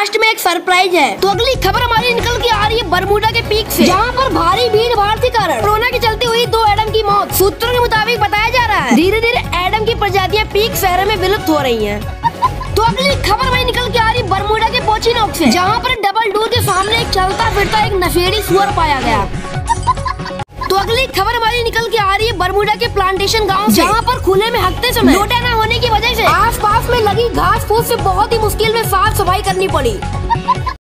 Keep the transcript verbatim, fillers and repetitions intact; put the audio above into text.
Last में एक surprise है। तो अगली खबर हमारी निकल के आ रही है बरमूडा के पीक से, जहाँ पर भारी भीड़ भाड़ के कारण कोरोना के चलते हुई दो एडम की मौत। सूत्रों के मुताबिक बताया जा रहा है धीरे धीरे एडम की प्रजातियाँ पीक शहर में विलुप्त हो रही है। तो अगली खबर वही निकल के आ रही बरमूडा के पोचिनोक से, जहाँ पर डबल डोर के सामने एक चलता फिरता एक नशेड़ी सुअर पाया गया। तो अगली खबर हमारी निकल के आ रही है बरमूडा के प्लांटेशन गांव से, जहाँ पर खुले में हकते समय लोटा न होने की वजह से आसपास में लगी घास फूस से बहुत ही मुश्किल में साफ सफाई करनी पड़ी।